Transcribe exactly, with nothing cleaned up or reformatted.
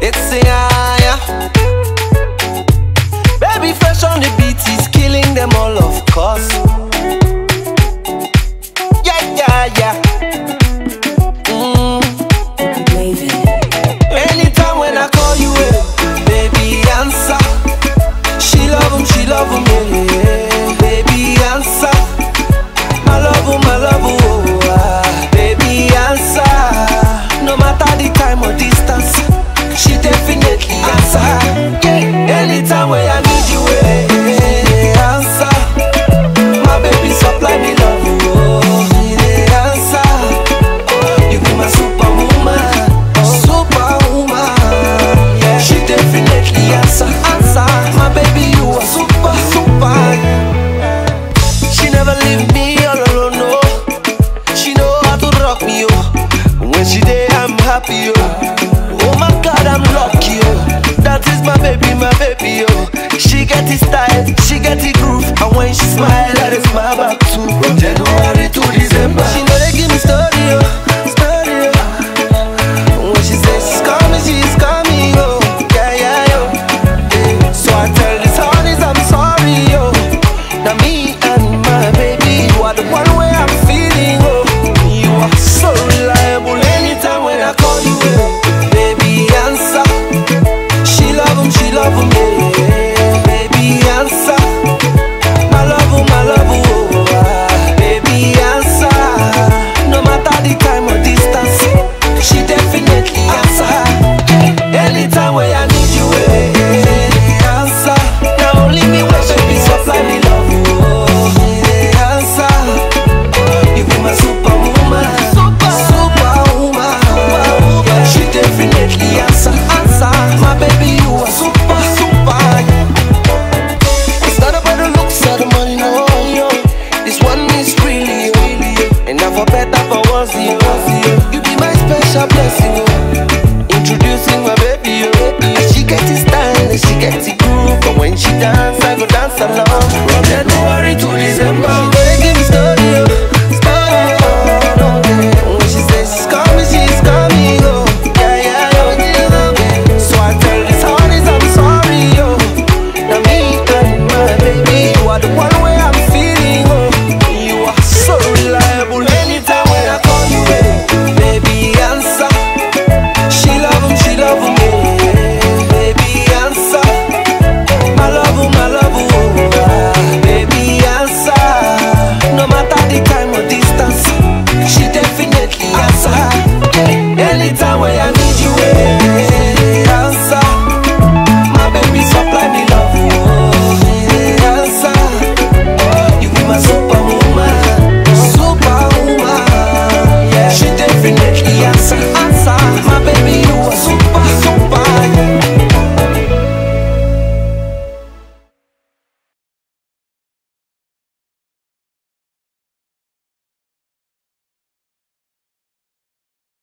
It's a higher. Baby fresh on the beat, he's killing them all, of course. Yeah, yeah, yeah. Mm. Anytime when I call you, eh, baby answer. She love him, she love him, yeah. Baby answer. I love him, I love him, oh, ah. Baby answer. No matter the time or distance, she definitely answer. Yeah. Anytime when I need you, eh, answer. My baby supply me love, oh, she dey answer. You be my superwoman, superwoman. Yeah. She definitely answer, answer. My baby, you are super, super. She never leave me all alone, no. She know how to rock me, oh. When she there, I'm happy, oh. Oh my God, I'm lucky, oh. That is my baby, my baby, oh. She get the style, she get the groove, and when she smile, that is my back too. From January to December, she know they give me story, oh, story, oh. When she says she's coming, she's coming, oh, yeah, yeah, yo. Yeah. So I tell this honest, I'm sorry, oh. Now me and my baby, you are the one way I'm feeling, oh. You are so reliable. Anytime when I call you, eh, baby answer. She love him, she love him, yeah. Baby answer. I love him, I love him, oh, ah. Baby answer. No matter the time or distance, she definitely answer. Anytime when I need you, eh, answer. Now only me when baby supply me love, oh, yeah, answer. You be my superwoman, super, superwoman. Yeah, she definitely answer, answer. My baby, you are super, super. It's not about the looks or the money, no. This one is really, really, and now for better, for worse, you. You be my special blessing.